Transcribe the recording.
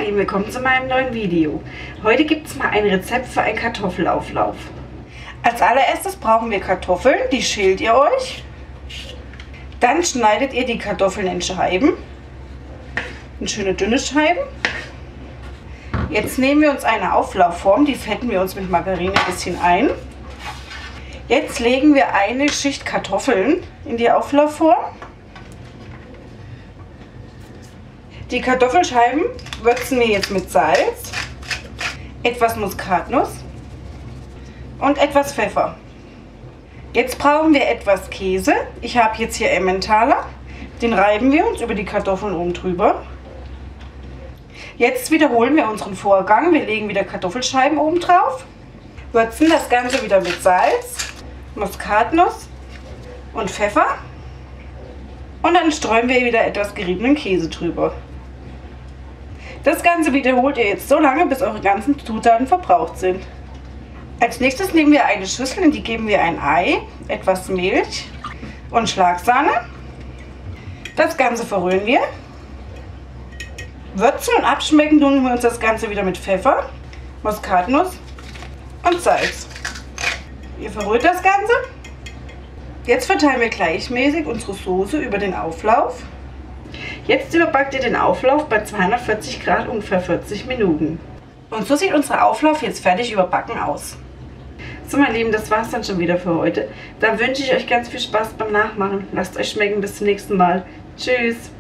Lieben, willkommen zu meinem neuen Video. Heute gibt es mal ein Rezept für einen Kartoffelauflauf. Als allererstes brauchen wir Kartoffeln, die schält ihr euch. Dann schneidet ihr die Kartoffeln in Scheiben, in schöne dünne Scheiben. Jetzt nehmen wir uns eine Auflaufform, die fetten wir uns mit Margarine ein bisschen ein. Jetzt legen wir eine Schicht Kartoffeln in die Auflaufform. Die Kartoffelscheiben würzen wir jetzt mit Salz, etwas Muskatnuss und etwas Pfeffer. Jetzt brauchen wir etwas Käse. Ich habe jetzt hier Emmentaler. Den reiben wir uns über die Kartoffeln oben drüber. Jetzt wiederholen wir unseren Vorgang. Wir legen wieder Kartoffelscheiben oben drauf, würzen das Ganze wieder mit Salz, Muskatnuss und Pfeffer. Und dann streuen wir wieder etwas geriebenen Käse drüber. Das Ganze wiederholt ihr jetzt so lange, bis eure ganzen Zutaten verbraucht sind. Als nächstes nehmen wir eine Schüssel, in die geben wir ein Ei, etwas Milch und Schlagsahne. Das Ganze verrühren wir. Würzen und abschmecken tun wir uns das Ganze wieder mit Pfeffer, Muskatnuss und Salz. Ihr verrührt das Ganze. Jetzt verteilen wir gleichmäßig unsere Soße über den Auflauf. Jetzt überbackt ihr den Auflauf bei 240 Grad ungefähr 40 Minuten. Und so sieht unser Auflauf jetzt fertig überbacken aus. So meine Lieben, das war's dann schon wieder für heute. Dann wünsche ich euch ganz viel Spaß beim Nachmachen. Lasst euch schmecken, bis zum nächsten Mal. Tschüss!